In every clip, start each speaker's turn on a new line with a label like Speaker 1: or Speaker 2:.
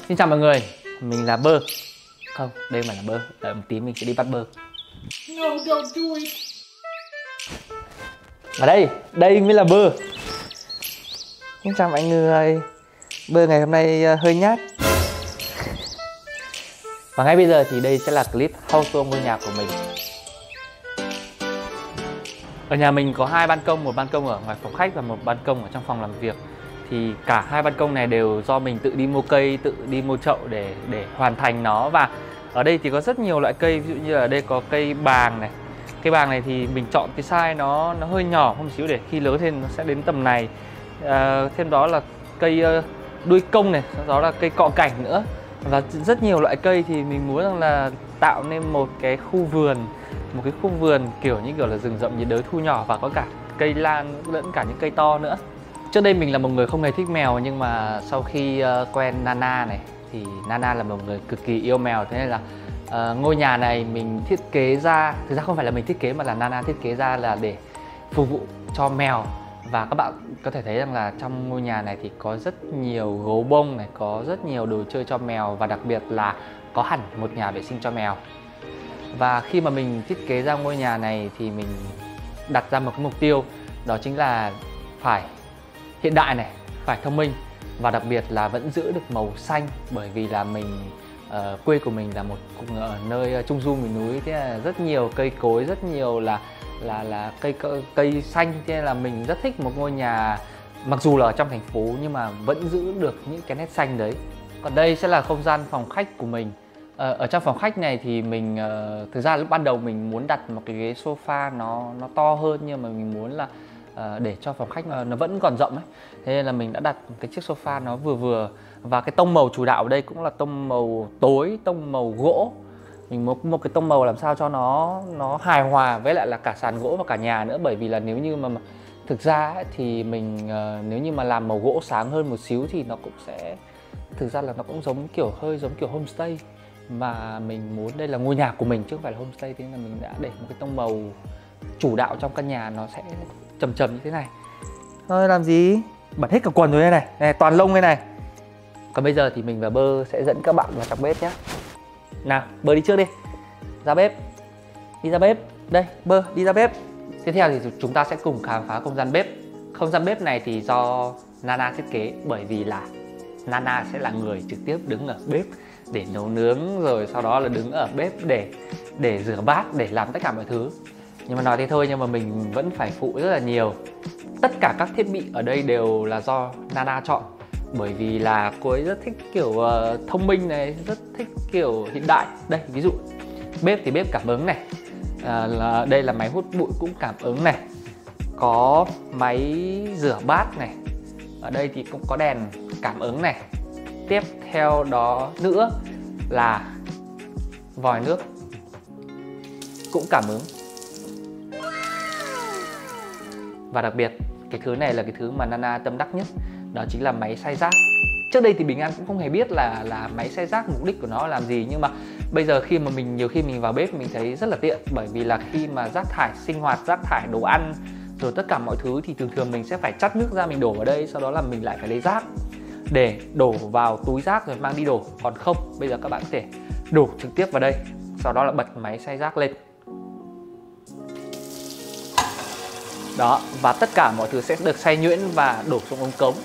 Speaker 1: Xin chào mọi người, mình là Bơ. Không, đây mà là Bơ, đợi một tí mình sẽ đi bắt Bơ.
Speaker 2: No, don't do it.
Speaker 1: Ở đây mới là Bơ. Xin chào mọi người. Bơ ngày hôm nay hơi nhát. Và ngay bây giờ thì đây sẽ là clip house tour ngôi nhà của mình. Ở nhà mình có hai ban công, một ban công ở ngoài phòng khách và một ban công ở trong phòng làm việc. Thì cả hai ban công này đều do mình tự đi mua cây, tự đi mua chậu để hoàn thành nó. Và ở đây thì có rất nhiều loại cây, ví dụ như ở đây có cây bàng này. Cây bàng này thì mình chọn cái size nó hơi nhỏ hơn một xíu để khi lớn lên nó sẽ đến tầm này. Thêm đó là cây đuôi công này, sau đó là cây cọ cảnh nữa. Và rất nhiều loại cây thì mình muốn rằng là tạo nên một cái khu vườn kiểu như kiểu là rừng rậm nhiệt đới thu nhỏ, và có cả cây lan lẫn cả những cây to nữa. Trước đây mình là một người không hề thích mèo, nhưng mà sau khi quen Nana này thì Nana là một người cực kỳ yêu mèo. Thế nên là ngôi nhà này mình thiết kế ra, thực ra không phải là mình thiết kế mà là Nana thiết kế ra là để phục vụ cho mèo. Và các bạn có thể thấy rằng là trong ngôi nhà này thì có rất nhiều gấu bông này, có rất nhiều đồ chơi cho mèo, và đặc biệt là có hẳn một nhà vệ sinh cho mèo. Và khi mà mình thiết kế ra ngôi nhà này thì mình đặt ra một cái mục tiêu, đó chính là phải hiện đại này, phải thông minh, và đặc biệt là vẫn giữ được màu xanh. Bởi vì là mình quê của mình là ở nơi trung du miền núi, thế là rất nhiều cây cối, rất nhiều là cây xanh. Thế nên là mình rất thích một ngôi nhà mặc dù là ở trong thành phố nhưng mà vẫn giữ được những cái nét xanh đấy. Còn đây sẽ là không gian phòng khách của mình. Ở trong phòng khách này thì mình thực ra lúc ban đầu mình muốn đặt một cái ghế sofa nó to hơn, nhưng mà mình muốn là để cho phòng khách nó vẫn còn rộng ấy. Thế nên là mình đã đặt cái chiếc sofa nó vừa vừa. Và cái tông màu chủ đạo ở đây cũng là tông màu tối, tông màu gỗ. Mình muốn một cái tông màu làm sao cho nó hài hòa với lại là cả sàn gỗ và cả nhà nữa. Bởi vì là nếu như mà thực ra ấy, thì mình nếu như mà làm màu gỗ sáng hơn một xíu thì nó cũng sẽ, thực ra là nó cũng hơi giống kiểu homestay. Mà mình muốn đây là ngôi nhà của mình chứ không phải là homestay. Thế nên là mình đã để một cái tông màu chủ đạo trong căn nhà nó sẽ trầm trầm như thế này. Thôi làm gì, bật hết cả quần rồi đây này, toàn lông đây này. Còn bây giờ thì mình và Bơ sẽ dẫn các bạn vào trong bếp nhé. Nào, Bơ đi trước đi. Ra bếp. Đi ra bếp. Đây, Bơ đi ra bếp. Tiếp theo thì chúng ta sẽ cùng khám phá không gian bếp. Không gian bếp này thì do Nana thiết kế, bởi vì là Nana sẽ là người trực tiếp đứng ở bếp để nấu nướng, rồi sau đó là đứng ở bếp để rửa bát, để làm tất cả mọi thứ. Nhưng mà nói thế thôi, nhưng mà mình vẫn phải phụ rất là nhiều. Tất cả các thiết bị ở đây đều là do Nana chọn. Bởi vì là cô ấy rất thích kiểu thông minh này, rất thích kiểu hiện đại. Đây, ví dụ bếp thì bếp cảm ứng này, đây là máy hút bụi cũng cảm ứng này, có máy rửa bát này, ở đây thì cũng có đèn cảm ứng này. Tiếp theo đó nữa là vòi nước cũng cảm ứng. Và đặc biệt cái thứ này là cái thứ mà Nana tâm đắc nhất, đó chính là máy xay rác. Trước đây thì Bình An cũng không hề biết là máy xay rác mục đích của nó là làm gì. Nhưng mà bây giờ khi mà nhiều khi mình vào bếp mình thấy rất là tiện. Bởi vì là khi mà rác thải sinh hoạt, rác thải đồ ăn, rồi tất cả mọi thứ thì thường mình sẽ phải chắt nước ra mình đổ vào đây. Sau đó là mình lại phải lấy rác để đổ vào túi rác rồi mang đi đổ. Còn không, bây giờ các bạn có thể đổ trực tiếp vào đây, sau đó là bật máy xay rác lên. Đó, và tất cả mọi thứ sẽ được xay nhuyễn và đổ xuống ống cống.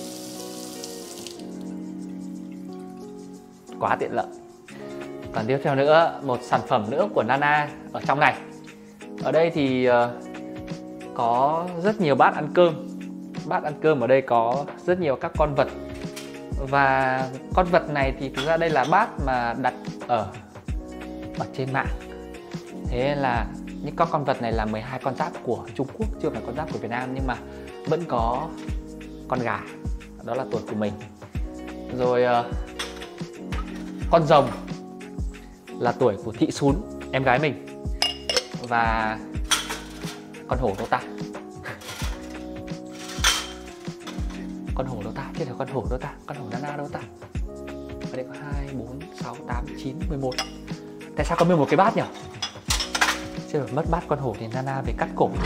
Speaker 1: Quá tiện lợi. Còn tiếp theo nữa, một sản phẩm nữa của Nana ở trong này. Ở đây thì có rất nhiều bát ăn cơm. Bát ăn cơm ở đây có rất nhiều các con vật. Và con vật này thì thực ra đây là bát mà đặt ở trên mạng. Thế nên là những con vật này là 12 con giáp của Trung Quốc, chưa phải con giáp của Việt Nam. Nhưng mà vẫn có con gà, đó là tuổi của mình. Rồi con rồng là tuổi của Thị Xún, em gái mình. Và con hổ đâu ta? Con hổ đâu ta? Thế là con hổ đâu ta? Con hổ Nana đâu ta? Ở đây có 2, 4, 6, 8, 9, 11. Tại sao có 11 cái bát nhỉ? Chứ phải mất bát con hổ thì Nana về cắt cổ.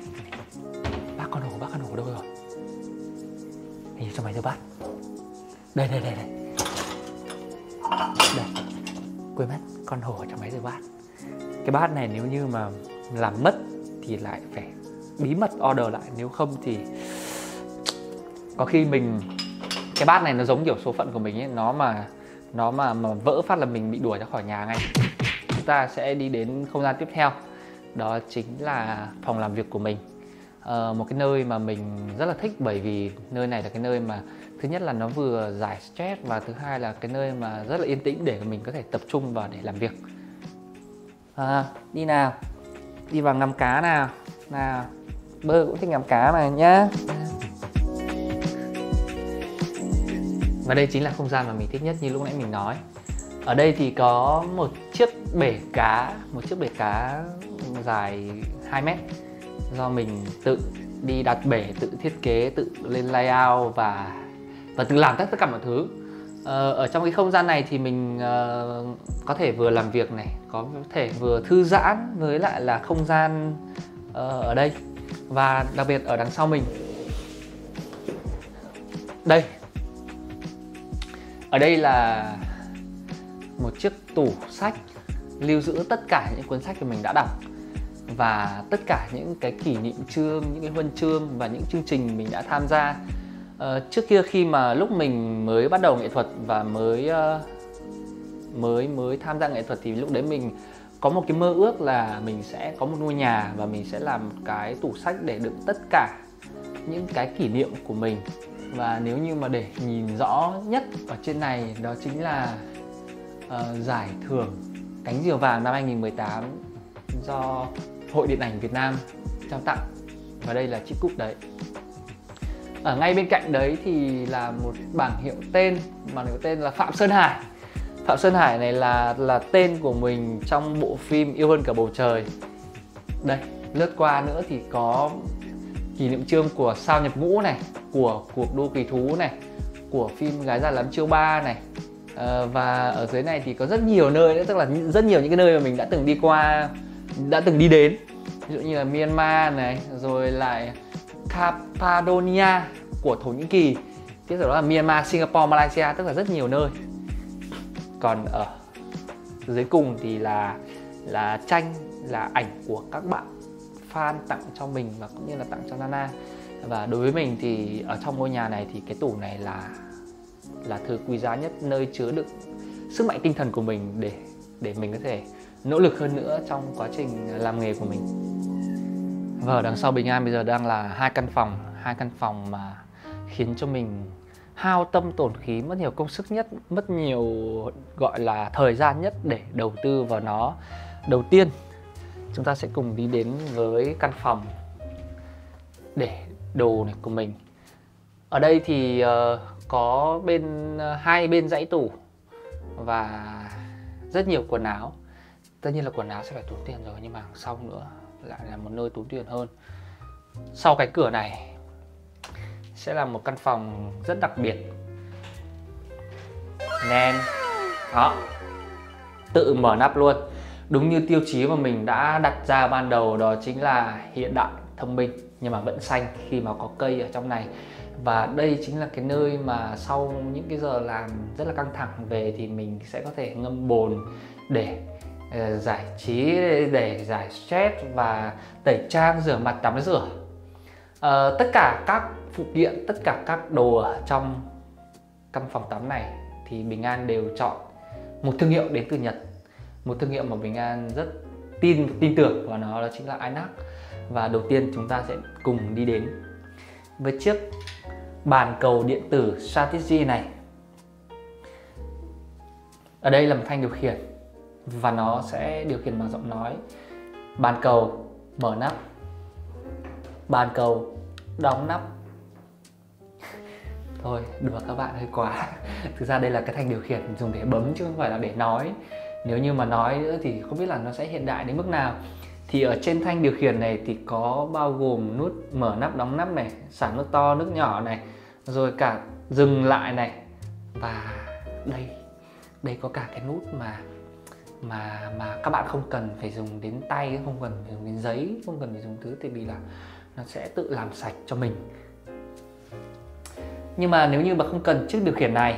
Speaker 1: Bác con hổ đâu rồi? Hình như trong máy rửa bát. Đây. Đây. Quên mất con hổ ở trong máy rửa bát. Cái bát này nếu như mà làm mất thì lại phải bí mật order lại, nếu không thì có khi mình, cái bát này nó giống kiểu số phận của mình ấy, nó mà vỡ phát là mình bị đuổi ra khỏi nhà ngay. Chúng ta sẽ đi đến không gian tiếp theo, đó chính là phòng làm việc của mình. Một cái nơi mà mình rất là thích, bởi vì nơi này là cái nơi mà thứ nhất là nó vừa giải stress, và thứ hai là cái nơi mà rất là yên tĩnh để mình có thể tập trung vào để làm việc. Đi nào, đi vào ngắm cá nào. Nào, Bơ cũng thích ngắm cá này nhá. Và đây chính là không gian mà mình thích nhất như lúc nãy mình nói. Ở đây thì có một chiếc bể cá dài 2 mét do mình tự đi đặt bể, tự thiết kế, tự lên layout và tự làm tất cả mọi thứ. Ở trong cái không gian này thì mình có thể vừa làm việc này, có thể vừa thư giãn, với lại là không gian ở đây. Và đặc biệt ở đằng sau mình đây, ở đây là một chiếc tủ sách lưu giữ tất cả những cuốn sách mà mình đã đọc, và tất cả những cái kỷ niệm chương, những cái huân chương và những chương trình mình đã tham gia. Trước kia khi mà lúc mình mới bắt đầu nghệ thuật và mới tham gia nghệ thuật thì lúc đấy mình có một cái mơ ước là mình sẽ có một ngôi nhà và mình sẽ làm một cái tủ sách để đựng tất cả những cái kỷ niệm của mình. Và nếu như mà để nhìn rõ nhất ở trên này, đó chính là giải thưởng Cánh Diều Vàng năm 2018 do Hội Điện ảnh Việt Nam trao tặng. Và đây là chiếc cúp đấy. Ở ngay bên cạnh đấy thì là một bảng hiệu tên là Phạm Sơn Hải. Phạm Sơn Hải này là tên của mình trong bộ phim Yêu Hơn Cả Bầu Trời. Đây, lướt qua nữa thì có kỷ niệm chương của Sao Nhập Ngũ này, của Cuộc Đua Kỳ Thú này, của phim Gái Già Lắm Chiêu 3 này. Và ở dưới này thì có rất nhiều nơi nữa, tức là rất nhiều những cái nơi mà mình đã từng đi qua, đã từng đi đến. Ví dụ như là Myanmar này, rồi lại Cappadocia của Thổ Nhĩ Kỳ, tiếp theo đó là Myanmar, Singapore, Malaysia, tức là rất nhiều nơi. Còn ở dưới cùng thì là tranh, là ảnh của các bạn fan tặng cho mình và cũng như là tặng cho Nana. Và đối với mình thì ở trong ngôi nhà này thì cái tủ này là thứ quý giá nhất, nơi chứa đựng sức mạnh tinh thần của mình để mình có thể nỗ lực hơn nữa trong quá trình làm nghề của mình. Và ở đằng sau Bình An bây giờ đang là hai căn phòng mà khiến cho mình hao tâm tổn khí, mất nhiều công sức nhất, mất nhiều gọi là thời gian nhất để đầu tư vào nó. Đầu tiên chúng ta sẽ cùng đi đến với căn phòng để đồ này của mình. Ở đây thì có hai bên dãy tủ và rất nhiều quần áo. Tất nhiên là quần áo sẽ phải tốn tiền rồi, nhưng mà sau nữa lại là một nơi tốn tiền hơn. Sau cái cửa này sẽ là một căn phòng rất đặc biệt. Nên đó, tự mở nắp luôn. Đúng như tiêu chí mà mình đã đặt ra ban đầu, đó chính là hiện đại, thông minh nhưng mà vẫn xanh khi mà có cây ở trong này. Và đây chính là cái nơi mà sau những cái giờ làm rất là căng thẳng về thì mình sẽ có thể ngâm bồn để giải trí, để giải stress và tẩy trang, rửa mặt, tắm rửa. Tất cả các phụ kiện, tất cả các đồ ở trong căn phòng tắm này thì Bình An đều chọn một thương hiệu đến từ Nhật. Một thương hiệu mà Bình An rất tin tưởng vào nó, đó chính là INAC. Và đầu tiên chúng ta sẽ cùng đi đến với chiếc bàn cầu điện tử Strategy này. Ở đây là một thanh điều khiển và nó sẽ điều khiển bằng giọng nói. Bàn cầu mở nắp, bàn cầu đóng nắp. Thôi đùa các bạn hơi quá. Thực ra đây là cái thanh điều khiển dùng để bấm chứ không phải là để nói. Nếu như mà nói nữa thì không biết là nó sẽ hiện đại đến mức nào. Thì ở trên thanh điều khiển này thì có bao gồm nút mở nắp đóng nắp này, xả nước to nước nhỏ này, rồi cả dừng lại này. Và đây có cả cái nút mà các bạn không cần phải dùng đến tay, không cần phải dùng đến giấy, không cần phải dùng thứ, tại vì là nó sẽ tự làm sạch cho mình. Nhưng mà nếu như mà không cần chiếc điều khiển này,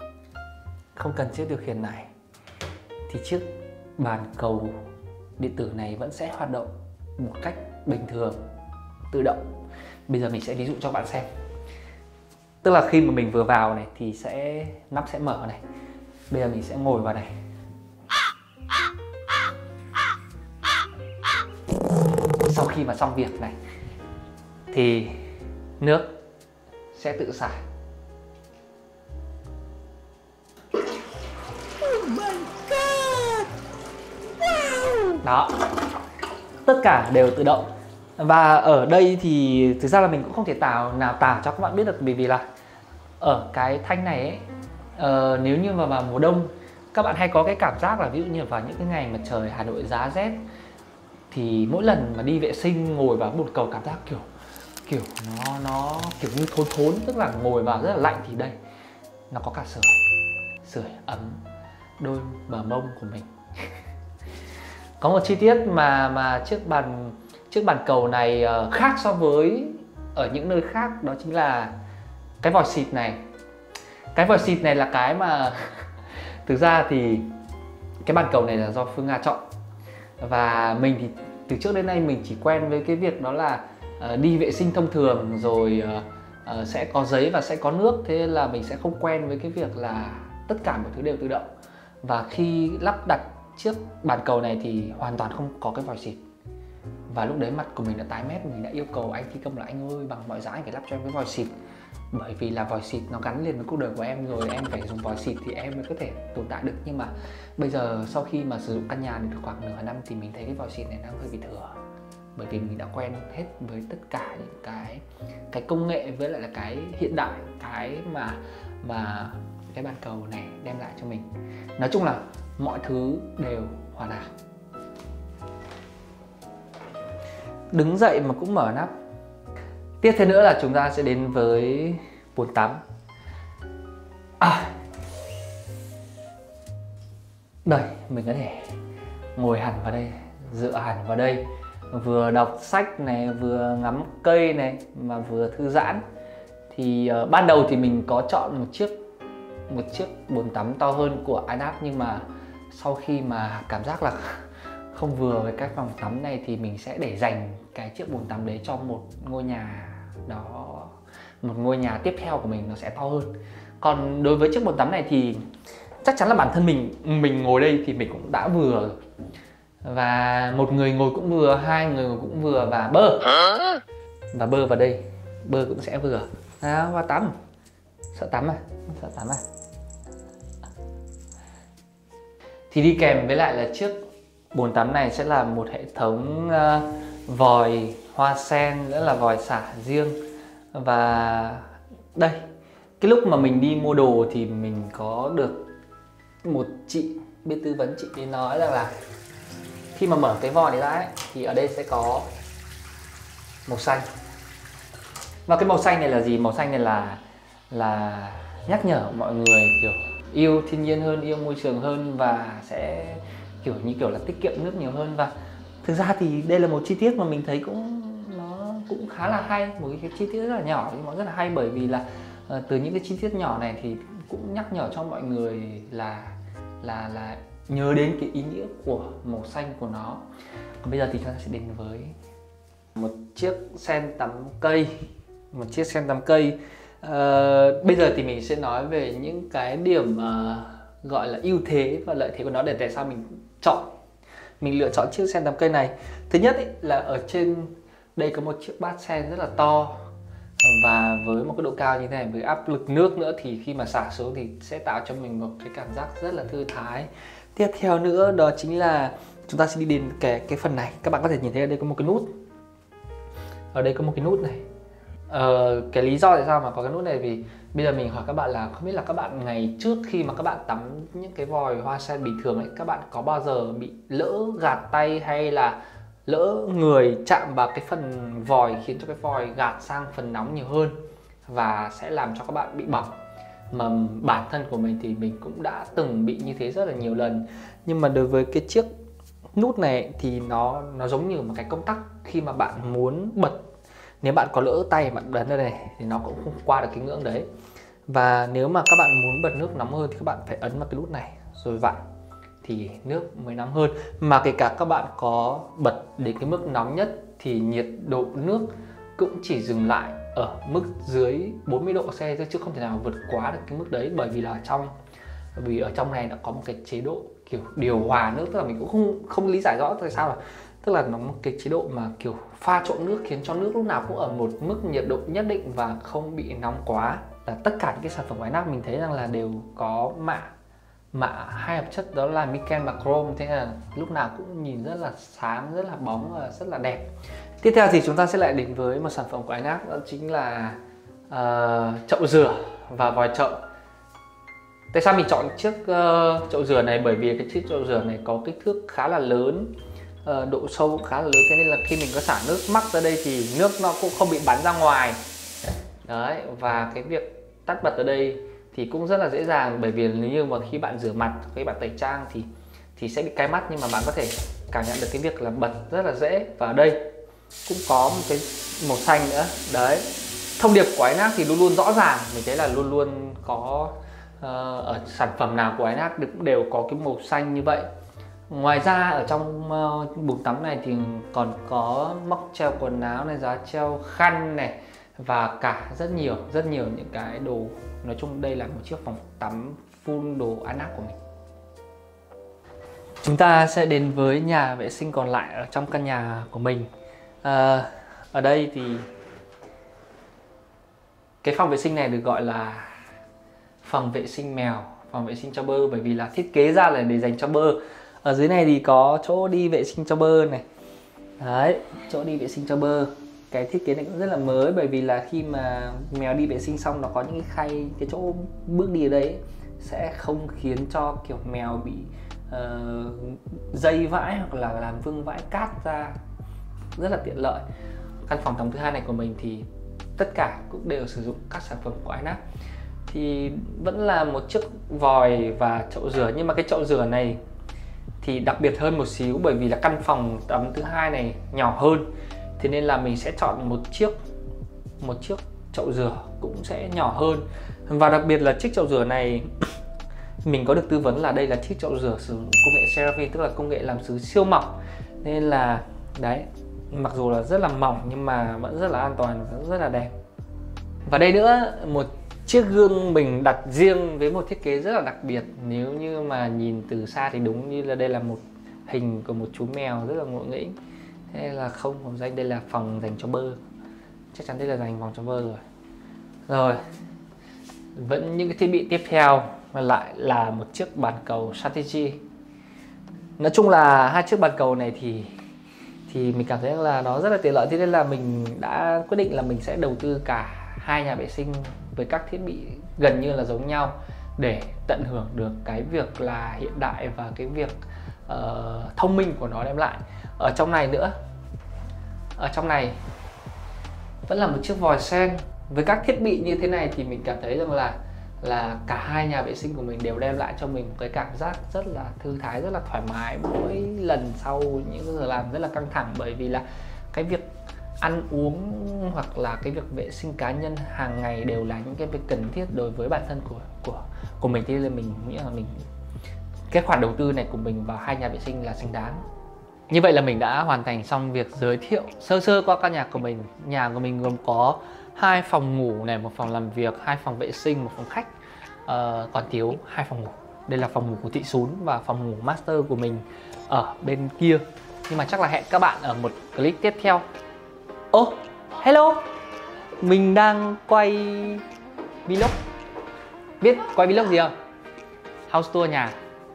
Speaker 1: thì chiếc bàn cầu điện tử này vẫn sẽ hoạt động một cách bình thường, tự động. Bây giờ mình sẽ ví dụ cho các bạn xem. Tức là khi mà mình vừa vào này thì nắp sẽ mở này. Bây giờ mình sẽ ngồi vào này. Sau khi mà xong việc này thì nước sẽ tự xả.
Speaker 2: Oh my god. Wow.
Speaker 1: Đó, tất cả đều tự động. Và ở đây thì thực ra là mình cũng không thể tả cho các bạn biết được, bởi vì là ở cái thanh này ấy, nếu như mà vào mùa đông các bạn hay có cái cảm giác là ví dụ như vào những cái ngày mà trời Hà Nội giá rét thì mỗi lần mà đi vệ sinh ngồi vào bồn cầu cảm giác kiểu nó kiểu như thốn thốn, tức là ngồi vào rất là lạnh. Thì đây nó có cả sưởi ấm đôi bờ mông của mình. Có một chi tiết mà chiếc bàn cầu này khác so với ở những nơi khác, đó chính là cái vòi xịt này. Cái vòi xịt này là cái mà thực ra thì cái bàn cầu này là do Phương Nga chọn. Và mình thì từ trước đến nay mình chỉ quen với cái việc đó là đi vệ sinh thông thường rồi sẽ có giấy và sẽ có nước. Thế nên là mình sẽ không quen với cái việc là tất cả mọi thứ đều tự động. Và khi lắp đặt chiếc bàn cầu này thì hoàn toàn không có cái vòi xịt. Và lúc đấy mặt của mình đã tái mét. Mình đã yêu cầu anh thi công là anh ơi, bằng mọi giá anh phải lắp cho em cái vòi xịt. Bởi vì là vòi xịt nó gắn liền với cuộc đời của em rồi, em phải dùng vòi xịt thì em mới có thể tồn tại được. Nhưng mà bây giờ sau khi mà sử dụng căn nhà được khoảng nửa năm thì mình thấy cái vòi xịt này đang hơi bị thừa. Bởi vì mình đã quen hết với tất cả những cái công nghệ với lại là cái hiện đại, cái mà cái bàn cầu này đem lại cho mình. Nói chung là mọi thứ đều hoàn hảo. Đứng dậy mà cũng mở nắp. Tiếp theo nữa là chúng ta sẽ đến với bồn tắm. Đây, mình có thể ngồi hẳn vào đây, dựa hẳn vào đây, vừa đọc sách này, vừa ngắm cây này, mà vừa thư giãn. Thì ban đầu thì mình có chọn một chiếc bồn tắm to hơn của INAP, nhưng mà sau khi mà cảm giác là không vừa với cái phòng tắm này thì mình sẽ để dành cái chiếc bồn tắm đấy cho một ngôi nhà đó, một ngôi nhà tiếp theo của mình nó sẽ to hơn. Còn đối với chiếc bồn tắm này thì chắc chắn là bản thân mình ngồi đây thì mình cũng đã vừa, và một người ngồi cũng vừa, hai người ngồi cũng vừa, và bơ vào đây bơ cũng sẽ vừa. Và tắm. Sợ tắm à? Sợ tắm à? Thì đi kèm với lại là chiếc bồn tắm này sẽ là một hệ thống vòi hoa sen, nữa là vòi xả riêng. Và đây, cái lúc mà mình đi mua đồ thì mình có được một chị biết tư vấn, chị ấy nói rằng là khi mà mở cái vòi này ra ấy, thì ở đây sẽ có màu xanh. Và cái màu xanh này là gì? Màu xanh này là nhắc nhở mọi người kiểu yêu thiên nhiên hơn, yêu môi trường hơn, và sẽ kiểu là tiết kiệm nước nhiều hơn. Và thực ra thì đây là một chi tiết mà mình thấy nó cũng khá là hay, một cái chi tiết rất là nhỏ nhưng mà rất là hay, bởi vì là từ những cái chi tiết nhỏ này thì cũng nhắc nhở cho mọi người là nhớ đến cái ý nghĩa của màu xanh của nó. Còn bây giờ thì chúng ta sẽ đến với một chiếc sen tắm cây. Bây giờ thì mình sẽ nói về những cái điểm gọi là ưu thế và lợi thế của nó, để tại sao mình lựa chọn chiếc sen tắm cây này. Thứ nhất ý, là ở trên đây có một chiếc bát sen rất là to, và với một cái độ cao như thế này, với áp lực nước nữa, thì khi mà xả xuống thì sẽ tạo cho mình một cái cảm giác rất là thư thái. Tiếp theo nữa đó chính là chúng ta sẽ đi đến cái phần này. Các bạn có thể nhìn thấy ở đây có một cái nút. Ở đây có một cái nút này. Cái lý do tại sao mà có cái nút này, vì bây giờ mình hỏi các bạn là không biết là các bạn ngày trước khi mà các bạn tắm những cái vòi hoa sen bình thường ấy, các bạn có bao giờ bị lỡ gạt tay hay là lỡ người chạm vào cái phần vòi khiến cho cái vòi gạt sang phần nóng nhiều hơn và sẽ làm cho các bạn bị bỏng? Mà bản thân của mình thì mình cũng đã từng bị như thế rất là nhiều lần. Nhưng mà đối với cái chiếc nút này thì nó giống như một cái công tắc. Khi mà bạn muốn bật Nếu bạn có lỡ tay bạn ấn ở đây thì nó cũng không qua được cái ngưỡng đấy. Và nếu mà các bạn muốn bật nước nóng hơn thì các bạn phải ấn vào cái nút này rồi vặn thì nước mới nóng hơn. Mà kể cả các bạn có bật đến cái mức nóng nhất thì nhiệt độ nước cũng chỉ dừng lại ở mức dưới 40 độ C thôi, chứ không thể nào vượt quá được cái mức đấy, bởi vì ở trong này đã có một cái chế độ kiểu điều hòa nước, tức là mình cũng không lý giải rõ tại sao là, tức là nó một cái chế độ mà kiểu pha trộn nước khiến cho nước lúc nào cũng ở một mức nhiệt độ nhất định và không bị nóng quá. Là tất cả những cái sản phẩm của Inox mình thấy rằng là đều có mạ hai hợp chất, đó là Miken và Chrome, thế là lúc nào cũng nhìn rất là sáng, rất là bóng và rất là đẹp. Tiếp theo thì chúng ta sẽ lại đến với một sản phẩm của Inox, đó chính là chậu rửa và vòi chậu. Tại sao mình chọn chiếc chậu rửa này? Bởi vì cái chiếc chậu rửa này có kích thước khá là lớn, độ sâu cũng khá là lớn, thế nên là khi mình có xả nước mắc ra đây thì nước nó cũng không bị bắn ra ngoài. Đấy, và cái việc tắt bật ở đây thì cũng rất là dễ dàng, bởi vì nếu như mà khi bạn rửa mặt, khi bạn tẩy trang thì sẽ bị cay mắt, nhưng mà bạn có thể cảm nhận được cái việc là bật rất là dễ. Và ở đây cũng có một cái màu xanh nữa. Đấy, thông điệp của Inox thì luôn luôn rõ ràng, mình thấy là luôn luôn có ở sản phẩm nào của Inox cũng đều có cái màu xanh như vậy. Ngoài ra ở trong bồn tắm này thì còn có móc treo quần áo này, giá treo khăn này, và cả rất nhiều những cái đồ. Nói chung đây là một chiếc phòng tắm full đồ Inox của mình. Chúng ta sẽ đến với nhà vệ sinh còn lại ở trong căn nhà của mình. Ở đây thì cái phòng vệ sinh này được gọi là phòng vệ sinh mèo, phòng vệ sinh cho bơ, bởi vì là thiết kế ra là để dành cho bơ. Ở dưới này thì có chỗ đi vệ sinh cho bơ này. Đấy, chỗ đi vệ sinh cho bơ. Cái thiết kế này cũng rất là mới, bởi vì là khi mà mèo đi vệ sinh xong nó có những cái khay, cái chỗ bước đi ở đấy sẽ không khiến cho kiểu mèo bị dây vãi hoặc là làm vương vãi cát ra, rất là tiện lợi. Căn phòng tắm thứ hai này của mình thì tất cả cũng đều sử dụng các sản phẩm của Inox. Thì vẫn là một chiếc vòi và chậu rửa, nhưng mà cái chậu rửa này thì đặc biệt hơn một xíu, bởi vì là căn phòng tắm thứ hai này nhỏ hơn, thế nên là mình sẽ chọn một chiếc chậu rửa cũng sẽ nhỏ hơn. Và đặc biệt là chiếc chậu rửa này mình có được tư vấn là đây là chiếc chậu rửa sử dụng công nghệ CeraVe, tức là công nghệ làm sứ siêu mỏng, nên là đấy, mặc dù là rất là mỏng nhưng mà vẫn rất là an toàn và rất là đẹp. Và đây nữa, một chiếc gương mình đặt riêng với một thiết kế rất là đặc biệt. Nếu như mà nhìn từ xa thì đúng như là đây là một hình của một chú mèo rất là ngộ nghĩnh. Thế là không hồng danh, đây là phòng dành cho bơ. Chắc chắn đây là dành phòng cho bơ rồi. Rồi, vẫn những cái thiết bị tiếp theo mà lại là một chiếc bàn cầu Strategy. Nói chung là hai chiếc bàn cầu này thì mình cảm thấy là nó rất là tiện lợi, thế nên là mình đã quyết định là mình sẽ đầu tư cả hai nhà vệ sinh với các thiết bị gần như là giống nhau để tận hưởng được cái việc là hiện đại và cái việc thông minh của nó đem lại. Ở trong này nữa, ở trong này vẫn là một chiếc vòi sen. Với các thiết bị như thế này thì mình cảm thấy rằng là cả hai nhà vệ sinh của mình đều đem lại cho mình một cái cảm giác rất là thư thái, rất là thoải mái mỗi lần sau những giờ làm rất là căng thẳng, bởi vì là cái việc ăn uống hoặc là cái việc vệ sinh cá nhân hàng ngày đều là những cái việc cần thiết đối với bản thân của mình, thế nên mình nghĩ là cái khoản đầu tư này của mình vào hai nhà vệ sinh là xứng đáng. Như vậy là mình đã hoàn thành xong việc giới thiệu sơ sơ qua căn nhà của mình. Nhà của mình gồm có 2 phòng ngủ này, 1 phòng làm việc, 2 phòng vệ sinh, 1 phòng khách, còn thiếu 2 phòng ngủ. Đây là phòng ngủ của Thị Xún và phòng ngủ master của mình ở bên kia. Nhưng mà chắc là hẹn các bạn ở một clip tiếp theo. Ô, hello, mình đang quay vlog. Biết quay vlog gì không? House tour nhà.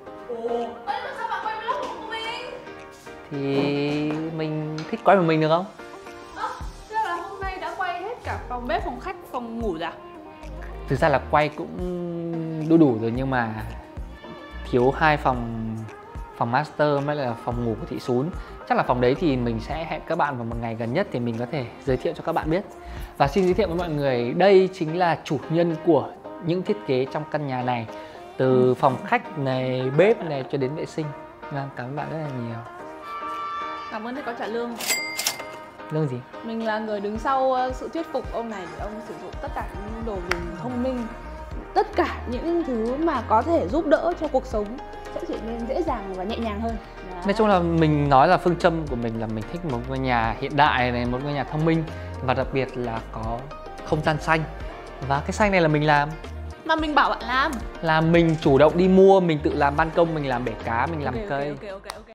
Speaker 2: Sao bạn quay vlog của mình?
Speaker 1: Thì mình thích quay một mình được không?
Speaker 2: Chắc là hôm nay đã quay hết cả phòng bếp, phòng khách, phòng ngủ rồi à?
Speaker 1: Thực ra là quay cũng đủ rồi, nhưng mà thiếu 2 phòng master mới là phòng ngủ của Thị Xún. Chắc là phòng đấy thì mình sẽ hẹn các bạn vào một ngày gần nhất thì mình có thể giới thiệu cho các bạn biết. Và xin giới thiệu với mọi người, đây chính là chủ nhân của những thiết kế trong căn nhà này, từ phòng khách này, bếp này cho đến vệ sinh. Cảm ơn bạn rất là nhiều.
Speaker 2: Cảm ơn thì có trả lương.
Speaker 1: Lương gì?
Speaker 2: Mình là người đứng sau sự thuyết phục ông này để ông sử dụng tất cả những đồ dùng thông minh, tất cả những thứ mà có thể giúp đỡ cho cuộc sống sẽ trở nên dễ dàng và nhẹ nhàng hơn. Đó.
Speaker 1: Nói chung là mình nói là phương châm của mình là mình thích một ngôi nhà hiện đại này, một ngôi nhà thông minh và đặc biệt là có không gian xanh. Và cái xanh này là mình làm.
Speaker 2: Mà mình bảo bạn làm.
Speaker 1: Là mình chủ động đi mua, mình tự làm ban công, mình làm bể cá, mình làm cây.
Speaker 2: Ok.